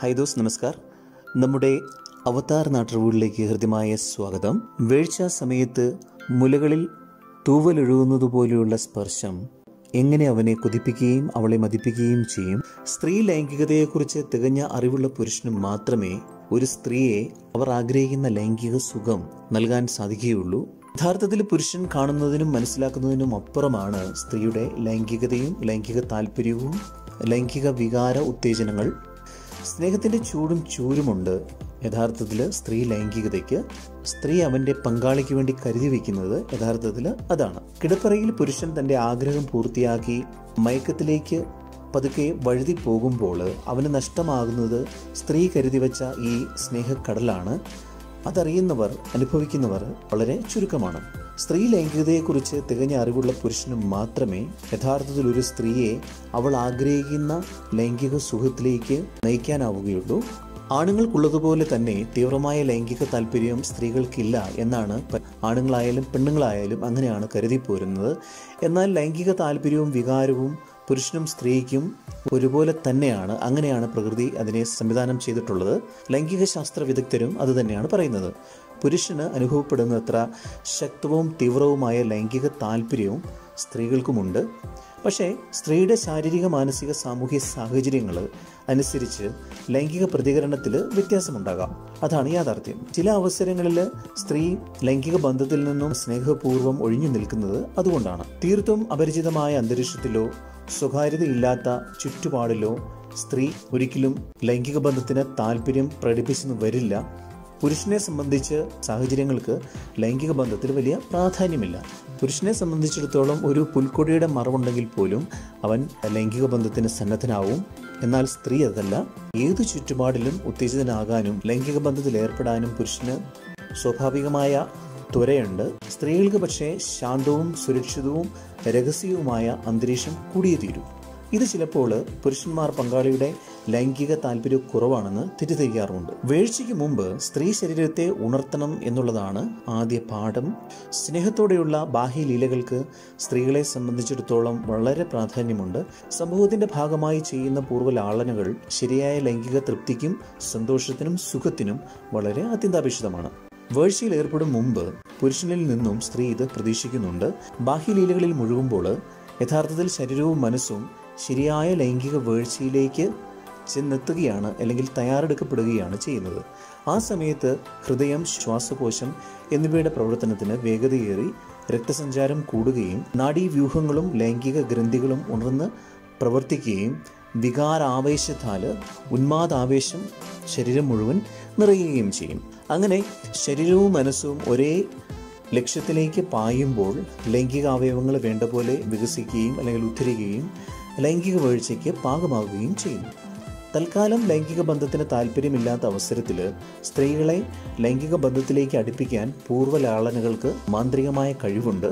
Hi those, നമസ്കാർ. നമ്മുടെ അവതാർ നാട്ടുകളിലേക്ക് ഹൃദ്യമായ സ്വാഗതം. വീഴ്ച സമയത്ത് മുലകളിൽ തൂവലൊഴുകുന്നതുപോലെയുള്ള സ്പർശം എങ്ങനെ അവനെ കൊതിപ്പിക്കുകയും അവളെ മതിപ്പിക്കുകയും ചെയ്യും. സ്ത്രീ ലൈംഗികതയെക്കുറിച്ച് തികഞ്ഞ അറിവുള്ള പുരുഷന് മാത്രമേ ഒരു സ്ത്രീയെ അവർ ആഗ്രഹിക്കുന്ന ലൈംഗിക സുഖം നൽകാൻ സാധിക്കുകയുള്ളൂ. യഥാർത്ഥത്തിൽ പുരുഷൻ കാണുന്നതിനും മനസ്സിലാക്കുന്നതിനും അപ്പുറമാണ് സ്ത്രീയുടെ ലൈംഗികതയും ലൈംഗിക താല്പര്യവും ലൈംഗിക വികാര ഉത്തേജനങ്ങൾ. സ്നേഹത്തിൻ്റെ ചൂടും ചൂരുമുണ്ട് യഥാർത്ഥത്തിൽ സ്ത്രീ ലൈംഗികതയ്ക്ക്. സ്ത്രീ അവൻ്റെ പങ്കാളിക്ക് വേണ്ടി കരുതി വയ്ക്കുന്നത് യഥാർത്ഥത്തിൽ അതാണ്. കിടപ്പറയിൽ പുരുഷൻ തൻ്റെ ആഗ്രഹം പൂർത്തിയാക്കി മയക്കത്തിലേക്ക് പതുക്കെ വഴുതി പോകുമ്പോൾ അവന് നഷ്ടമാകുന്നത് സ്ത്രീ കരുതി വച്ച ഈ സ്നേഹക്കടലാണ്. അതറിയുന്നവർ, അനുഭവിക്കുന്നവർ വളരെ ചുരുക്കമാണ്. സ്ത്രീ ലൈംഗികതയെക്കുറിച്ച് തികഞ്ഞ അറിവുള്ള പുരുഷന് മാത്രമേ യഥാർത്ഥത്തിൽ ഒരു സ്ത്രീയെ അവൾ ആഗ്രഹിക്കുന്ന ലൈംഗിക സുഖത്തിലേക്ക് നയിക്കാനാവുകയുള്ളൂ. ആണുങ്ങൾക്കുള്ളതുപോലെ തന്നെ തീവ്രമായ ലൈംഗിക താല്പര്യം സ്ത്രീകൾക്കില്ല എന്നാണ് ആണുങ്ങളായാലും പെണ്ണുങ്ങളായാലും അങ്ങനെയാണ് കരുതി പോരുന്നത്. എന്നാൽ ലൈംഗിക താല്പര്യവും വികാരവും പുരുഷനും സ്ത്രീക്കും ഒരുപോലെ തന്നെയാണ്. അങ്ങനെയാണ് പ്രകൃതി അതിനെ സംവിധാനം ചെയ്തിട്ടുള്ളത്. ലൈംഗിക ശാസ്ത്ര വിദഗ്ധരും അത് തന്നെയാണ് പറയുന്നത്. പുരുഷന് അനുഭവപ്പെടുന്നത്ര ശക്തവും തീവ്രവുമായ ലൈംഗിക താല്പര്യവും സ്ത്രീകൾക്കുമുണ്ട്. പക്ഷേ സ്ത്രീയുടെ ശാരീരിക, മാനസിക, സാമൂഹ്യ സാഹചര്യങ്ങൾ അനുസരിച്ച് ലൈംഗിക പ്രതികരണത്തിൽ വ്യത്യാസമുണ്ടാകാം. അതാണ് യാഥാർത്ഥ്യം. ചില അവസരങ്ങളിൽ സ്ത്രീ ലൈംഗിക ബന്ധത്തിൽ നിന്നും സ്നേഹപൂർവ്വം ഒഴിഞ്ഞു നിൽക്കുന്നത് അതുകൊണ്ടാണ്. തീർത്തും അപരിചിതമായ അന്തരീക്ഷത്തിലോ സ്വകാര്യതയില്ലാത്ത ചുറ്റുപാടിലോ സ്ത്രീ ഒരിക്കലും ലൈംഗിക ബന്ധത്തിന് താല്പര്യം പ്രകടിപ്പിച്ചെന്ന് വരില്ല. പുരുഷനെ സംബന്ധിച്ച് സാഹചര്യങ്ങൾക്ക് ലൈംഗിക ബന്ധത്തിൽ വലിയ പ്രാധാന്യമില്ല. പുരുഷനെ സംബന്ധിച്ചിടത്തോളം ഒരു പുൽക്കൊടിയുടെ മറവുണ്ടെങ്കിൽ പോലും അവൻ ലൈംഗിക ബന്ധത്തിന് സന്നദ്ധനാവും. എന്നാൽ സ്ത്രീ അതല്ല. ഏതു ചുറ്റുപാടിലും ഉത്തേജിതനാകാനും ലൈംഗിക ബന്ധത്തിൽ ഏർപ്പെടാനും പുരുഷന് സ്വാഭാവികമായ ത്വരയുണ്ട്. സ്ത്രീകൾക്ക് പക്ഷേ ശാന്തവും സുരക്ഷിതവും രഹസ്യവുമായ അന്തരീക്ഷം കൂടിയേ തീരൂ. ഇത് ചിലപ്പോൾ പുരുഷന്മാർ പങ്കാളിയുടെ ലൈംഗിക താല്പര്യക്കുറവാണെന്ന് തെറ്റിദ്ധരിക്കാറുണ്ട്. വീഴ്ചയ്ക്ക് മുമ്പ് സ്ത്രീ ശരീരത്തെ ഉണർത്തണം എന്നുള്ളതാണ് ആദ്യ പാഠം. സ്നേഹത്തോടെയുള്ള ബാഹ്യലീലകൾക്ക് സ്ത്രീകളെ സംബന്ധിച്ചിടത്തോളം വളരെ പ്രാധാന്യമുണ്ട്. സമൂഹത്തിന്റെ ഭാഗമായി ചെയ്യുന്ന പൂർവ്വലാളനകൾ ശരിയായ ലൈംഗിക തൃപ്തിക്കും സന്തോഷത്തിനും സുഖത്തിനും വളരെ അത്യന്താപേക്ഷിതമാണ്. വീഴ്ചയിൽ ഏർപ്പെടും മുമ്പ് പുരുഷനിൽ നിന്നും സ്ത്രീ ഇത് പ്രതീക്ഷിക്കുന്നുണ്ട്. ബാഹ്യലീലകളിൽ മുഴുകുമ്പോൾ യഥാർത്ഥത്തിൽ ശരീരവും മനസ്സും ശരിയായ ലൈംഗിക വീഴ്ചയിലേക്ക് ചെന്നെത്തുകയാണ്, അല്ലെങ്കിൽ തയ്യാറെടുക്കപ്പെടുകയാണ് ചെയ്യുന്നത്. ആ സമയത്ത് ഹൃദയം, ശ്വാസകോശം എന്നിവയുടെ പ്രവർത്തനത്തിന് വേഗതയേറി രക്തസഞ്ചാരം കൂടുകയും നാഡീവ്യൂഹങ്ങളും ലൈംഗിക ഗ്രന്ഥികളും ഉണർന്ന് പ്രവർത്തിക്കുകയും വികാരാവേശത്താൽ ഉന്മാദാവേശം ശരീരം മുഴുവൻ നിറയുകയും ചെയ്യും. അങ്ങനെ ശരീരവും മനസ്സും ഒരേ ലക്ഷ്യത്തിലേക്ക് പായുമ്പോൾ ലൈംഗിക അവയവങ്ങൾ വേണ്ട പോലെ വികസിക്കുകയും അല്ലെങ്കിൽ ഉദ്ധരിക്കുകയും ലൈംഗിക വീഴ്ചയ്ക്ക് പാകമാകുകയും ചെയ്യുന്നു. തൽക്കാലം ലൈംഗിക ബന്ധത്തിന് താല്പര്യമില്ലാത്ത അവസരത്തിൽ സ്ത്രീകളെ ലൈംഗിക ബന്ധത്തിലേക്ക് അടുപ്പിക്കാൻ പൂർവ്വലാളനകൾക്ക് മാന്ത്രികമായ കഴിവുണ്ട്.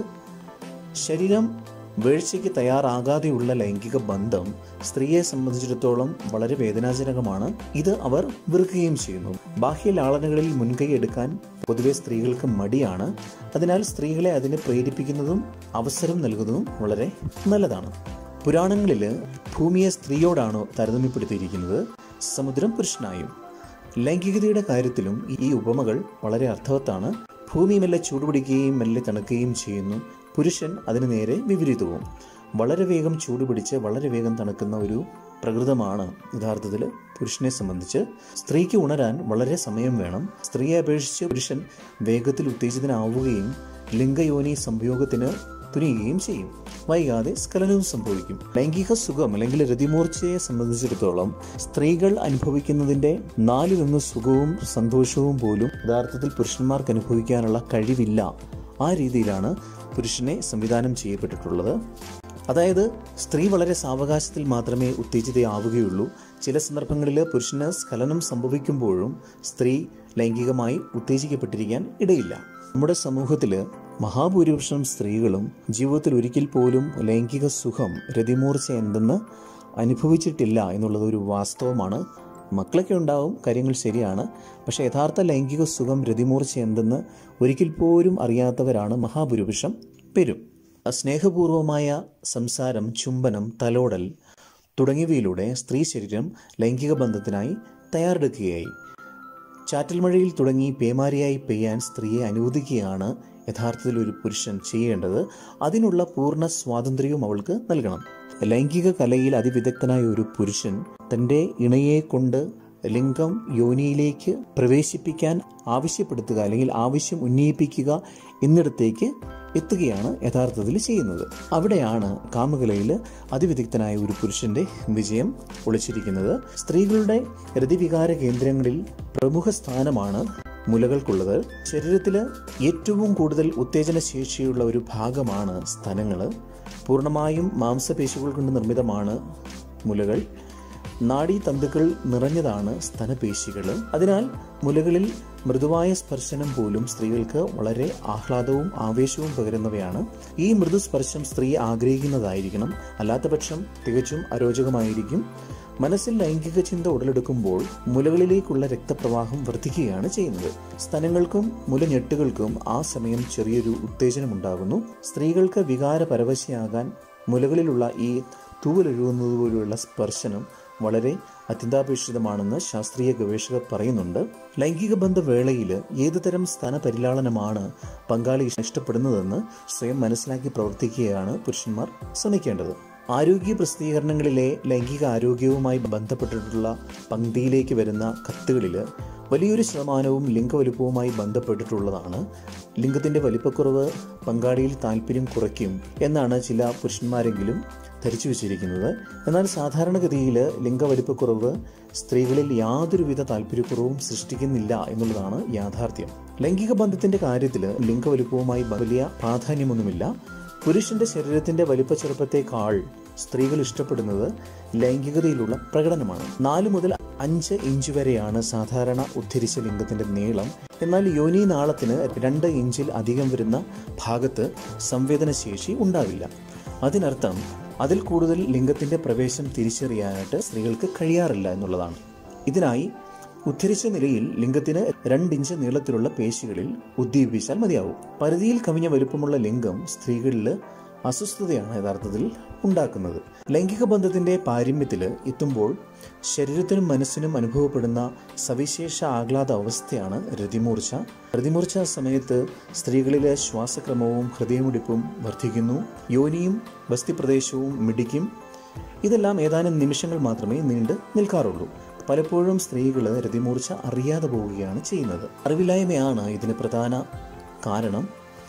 ശരീരം വീഴ്ചയ്ക്ക് തയ്യാറാകാതെയുള്ള ലൈംഗിക ബന്ധം സ്ത്രീയെ സംബന്ധിച്ചിടത്തോളം വളരെ വേദനാജനകമാണ്. ഇത് അവർ വെറുക്കുകയും ചെയ്യുന്നു. ബാഹ്യലാളനകളിൽ മുൻകൈ എടുക്കാൻ പൊതുവെ സ്ത്രീകൾക്ക് മടിയാണ്. അതിനാൽ സ്ത്രീകളെ അതിന് പ്രേരിപ്പിക്കുന്നതും അവസരം നൽകുന്നതും വളരെ നല്ലതാണ്. പുരാണങ്ങളിൽ ഭൂമിയെ സ്ത്രീയോടാണ് താരതമ്യപ്പെടുത്തിയിരിക്കുന്നത്, സമുദ്രം പുരുഷനായും. ലൈംഗികതയുടെ കാര്യത്തിലും ഈ ഉപമകൾ വളരെ അർത്ഥവത്താണ്. ഭൂമി മെല്ലെ ചൂടുപിടിക്കുകയും മെല്ലെ തണുക്കുകയും ചെയ്യുന്നു. പുരുഷൻ അതിന് നേരെ വിപരീതവും. വളരെ വേഗം ചൂടുപിടിച്ച് വളരെ വേഗം തണുക്കുന്ന ഒരു പ്രകൃതമാണ് യഥാർത്ഥത്തിൽ പുരുഷനെ സംബന്ധിച്ച്. സ്ത്രീക്ക് ഉണരാൻ വളരെ സമയം വേണം. സ്ത്രീയെ അപേക്ഷിച്ച് പുരുഷൻ വേഗത്തിൽ ഉത്തേജിതനാവുകയും ലിംഗയോനി സംയോഗത്തിന് തുനിയുകയും ചെയ്യും. വൈകാതെ സ്ഖലനവും സംഭവിക്കും. ലൈംഗിക സുഖം അല്ലെങ്കിൽ രതിമൂർച്ചയെ സംബന്ധിച്ചിടത്തോളം സ്ത്രീകൾ അനുഭവിക്കുന്നതിൻ്റെ 4/1 സുഖവും സന്തോഷവും പോലും യഥാർത്ഥത്തിൽ പുരുഷന്മാർക്ക് അനുഭവിക്കാനുള്ള കഴിവില്ല. ആ രീതിയിലാണ് പുരുഷനെ സംവിധാനം ചെയ്യപ്പെട്ടിട്ടുള്ളത്. അതായത് സ്ത്രീ വളരെ സാവകാശത്തിൽ മാത്രമേ ഉത്തേജിതയാവുകയുള്ളൂ. ചില സന്ദർഭങ്ങളിൽ പുരുഷന് സ്ഖലനം സംഭവിക്കുമ്പോഴും സ്ത്രീ ലൈംഗികമായി ഉത്തേജിക്കപ്പെട്ടിരിക്കാൻ ഇടയില്ല. നമ്മുടെ സമൂഹത്തിൽ മഹാഭൂരിപക്ഷം സ്ത്രീകളും ജീവിതത്തിൽ ഒരിക്കൽ പോലും ലൈംഗിക സുഖം, രതിമൂർച്ച എന്തെന്ന് അനുഭവിച്ചിട്ടില്ല എന്നുള്ളത് ഒരു വാസ്തവമാണ്. മക്കളൊക്കെ ഉണ്ടാവും, കാര്യങ്ങൾ ശരിയാണ്. പക്ഷേ യഥാർത്ഥ ലൈംഗിക സുഖം, രതിമൂർച്ച എന്തെന്ന് ഒരിക്കൽ പോലും അറിയാത്തവരാണ് മഹാഭൂരിപക്ഷം പേരും. സ്നേഹപൂർവമായ സംസാരം, ചുംബനം, തലോടൽ തുടങ്ങിയവയിലൂടെ സ്ത്രീ ശരീരം ലൈംഗിക ബന്ധത്തിനായി തയ്യാറെടുക്കുകയായി. ചാറ്റൽ മഴയിൽ തുടങ്ങി പേമാരിയായി പെയ്യാൻ സ്ത്രീയെ അനുവദിക്കുകയാണ് യഥാർത്ഥത്തിൽ ഒരു പുരുഷൻ ചെയ്യേണ്ടത്. അതിനുള്ള പൂർണ്ണ സ്വാതന്ത്ര്യവും അവൾക്ക് നൽകണം. ലൈംഗിക കലയിൽ അതിവിദഗ്ധനായ ഒരു പുരുഷൻ തൻ്റെ ഇണയെ കൊണ്ട് ലിംഗം യോനിയിലേക്ക് പ്രവേശിപ്പിക്കാൻ ആവശ്യപ്പെടുത്തുക അല്ലെങ്കിൽ ആവശ്യം ഉന്നയിപ്പിക്കുക എന്നിടത്തേക്ക് എത്തുകയാണ് യഥാർത്ഥത്തിൽ ചെയ്യുന്നത്. അവിടെയാണ് കാമകലയിൽ അതിവിദഗ്ധനായ ഒരു പുരുഷന്റെ വിജയം ഒളിച്ചിരിക്കുന്നത്. സ്ത്രീകളുടെ രതിവികാര കേന്ദ്രങ്ങളിൽ പ്രമുഖ സ്ഥാനമാണ് മുലകൾക്കുള്ളത്. ശരീരത്തിൽ ഏറ്റവും കൂടുതൽ ഉത്തേജന ശേഷിയുള്ള ഒരു ഭാഗമാണ് സ്തനങ്ങൾ. പൂർണ്ണമായും മാംസപേശികൾ കൊണ്ട് നിർമ്മിതമാണ് മുലകൾ. നാഡീതന്തുക്കൾ നിറഞ്ഞതാണ് സ്തനപേശികൾ. അതിനാൽ മുലകളിൽ മൃദുവായ സ്പർശനം പോലും സ്ത്രീകൾക്ക് വളരെ ആഹ്ലാദവും ആവേശവും പകരുന്നവയാണ്. ഈ മൃദുസ്പർശം സ്ത്രീ ആഗ്രഹിക്കുന്നതായിരിക്കണം, അല്ലാത്തപക്ഷം തികച്ചും അരോചകമായിരിക്കും. മനസ്സിൽ ലൈംഗിക ചിന്ത ഉടലെടുക്കുമ്പോൾ മുലകളിലേക്കുള്ള രക്തപ്രവാഹം വർദ്ധിക്കുകയാണ് ചെയ്യുന്നത്. സ്തനങ്ങൾക്കും മുലഞെട്ടുകൾക്കും ആ സമയം ചെറിയൊരു ഉത്തേജനമുണ്ടാകുന്നു. സ്ത്രീകൾക്ക് വികാര പരവശയാകാൻ മുലകളിലുള്ള ഈ തൂവലൊഴുകുന്നത് പോലെയുള്ള സ്പർശനം വളരെ അത്യന്താപേക്ഷിതമാണെന്ന് ശാസ്ത്രീയ ഗവേഷകർ പറയുന്നുണ്ട്. ലൈംഗിക ബന്ധവേളയിൽ ഏതുതരം സ്ഥാനപരിലാളനമാണ് പങ്കാളി ഇഷ്ടപ്പെടുന്നതെന്ന് സ്വയം മനസ്സിലാക്കി പ്രവർത്തിക്കുകയാണ് പുരുഷന്മാർ ശ്രമിക്കേണ്ടത്. ആരോഗ്യ പ്രസിദ്ധീകരണങ്ങളിലെ ലൈംഗിക ആരോഗ്യവുമായി ബന്ധപ്പെട്ടിട്ടുള്ള പങ്ക്തിയിലേക്ക് വരുന്ന കത്തുകളിൽ വലിയൊരു ശതമാനവും ലിംഗവലുപ്പവുമായി ബന്ധപ്പെട്ടിട്ടുള്ളതാണ്. ലിംഗത്തിൻ്റെ വലിപ്പക്കുറവ് പങ്കാളിയിൽ താല്പര്യം കുറയ്ക്കും എന്നാണ് ചില പുരുഷന്മാരെങ്കിലും ധരിച്ചു വച്ചിരിക്കുന്നത്. എന്നാൽ സാധാരണഗതിയിൽ ലിംഗവലിപ്പക്കുറവ് സ്ത്രീകളിൽ യാതൊരുവിധ താല്പര്യക്കുറവും സൃഷ്ടിക്കുന്നില്ല എന്നുള്ളതാണ് യാഥാർത്ഥ്യം. ലൈംഗിക ബന്ധത്തിന്റെ കാര്യത്തിൽ ലിംഗവലിപ്പവുമായി വലിയ പ്രാധാന്യമൊന്നുമില്ല. പുരുഷന്റെ ശരീരത്തിന്റെ വലിപ്പ ചെറുപ്പത്തേക്കാൾ സ്ത്രീകൾ ഇഷ്ടപ്പെടുന്നത് ലൈംഗികതയിലുള്ള പ്രകടനമാണ്. 4 മുതൽ 5 ഇഞ്ച് വരെയാണ് സാധാരണ ഉദ്ധരിച്ച ലിംഗത്തിന്റെ നീളം. എന്നാൽ യോനി നാളത്തിന് 2 ഇഞ്ചിൽ അധികം വരുന്ന ഭാഗത്ത് സംവേദനശേഷി ഉണ്ടാവില്ല. അതിനർത്ഥം അതിൽ കൂടുതൽ ലിംഗത്തിന്റെ പ്രവേശം തിരിച്ചറിയാനായിട്ട് സ്ത്രീകൾക്ക് കഴിയാറില്ല എന്നുള്ളതാണ്. ഇതിനായി ഉദ്ധരിച്ച നിലയിൽ ലിംഗത്തിന് 2 ഇഞ്ച് നീളത്തിലുള്ള പേശികളിൽ ഉദ്ദീപിച്ചാൽ മതിയാവും. പരിധിയിൽ കവിഞ്ഞ വലുപ്പമുള്ള ലിംഗം സ്ത്രീകളിൽ അസ്വസ്ഥതയാണ് യഥാർത്ഥത്തിൽ ഉണ്ടാക്കുന്നത്. ലൈംഗിക ബന്ധത്തിന്റെ പാരമ്യത്തിൽ എത്തുമ്പോൾ ശരീരത്തിനും മനസ്സിനും അനുഭവപ്പെടുന്ന സവിശേഷ ആഹ്ലാദ അവസ്ഥയാണ് രതിമൂർച്ച. രതിമൂർച്ച സമയത്ത് സ്ത്രീകളിലെ ശ്വാസക്രമവും ഹൃദയമിടിപ്പും വർദ്ധിക്കുന്നു. യോനിയും വസ്തിപ്രദേശവും മിടിക്കും. ഇതെല്ലാം ഏതാനും നിമിഷങ്ങൾ മാത്രമേ നീണ്ടു നിൽക്കാറുള്ളൂ. പലപ്പോഴും സ്ത്രീകൾ രതിമൂർച്ച അറിയാതെ പോവുകയാണ് ചെയ്യുന്നത്. അറിവില്ലായ്മയാണ് ഇതിന് പ്രധാന കാരണം.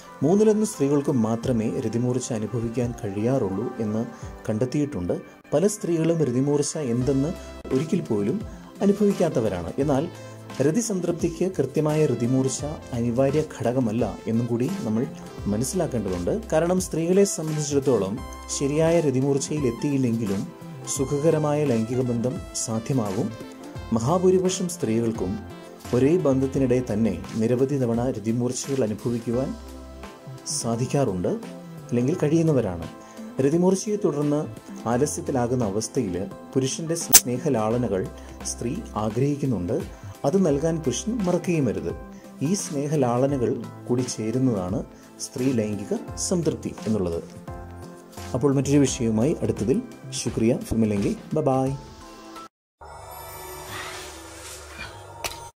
3/1 സ്ത്രീകൾക്ക് മാത്രമേ രതിമൂർച്ച അനുഭവിക്കാൻ കഴിയാറുള്ളൂ എന്ന് കണ്ടെത്തിയിട്ടുണ്ട്. പല സ്ത്രീകളും രതിമൂർച്ച എന്തെന്ന് ഒരിക്കൽ പോലും അനുഭവിക്കാത്തവരാണ്. എന്നാൽ രതിസംതൃപ്തിക്ക് കൃത്യമായ രതിമൂർച്ച അനിവാര്യ ഘടകമല്ല എന്നും കൂടി നമ്മൾ മനസ്സിലാക്കേണ്ടതുണ്ട്. കാരണം സ്ത്രീകളെ സംബന്ധിച്ചിടത്തോളം ശരിയായ രതിമൂർച്ചയിൽ എത്തിയില്ലെങ്കിലും സുഖകരമായ ലൈംഗിക ബന്ധം സാധ്യമാകും. മഹാഭൂരിപക്ഷം സ്ത്രീകൾക്കും ഒരേ ബന്ധത്തിനിടെ തന്നെ നിരവധി തവണ രതിമൂർച്ചകൾ അനുഭവിക്കുവാൻ സാധിക്കാറുണ്ട്, അല്ലെങ്കിൽ കഴിയുന്നവരാണ്. രതിമൂർച്ചയെ തുടർന്ന് ആലസ്യത്തിലാകുന്ന അവസ്ഥയിൽ പുരുഷന്റെ സ്നേഹലാളനകൾ സ്ത്രീ ആഗ്രഹിക്കുന്നുണ്ട്. അത് നൽകാൻ പുരുഷൻ മറക്കുകയും അരുത്. ഈ സ്നേഹലാളനകൾ കൂടി ചേരുന്നതാണ് സ്ത്രീ ലൈംഗിക സംതൃപ്തി എന്നുള്ളത്. അപ്പോൾ മറ്റൊരു വിഷയവുമായി അടുത്തതിൽ ശുക്രിയ. ഫിലിമില്ലെങ്കിൽ ബൈ.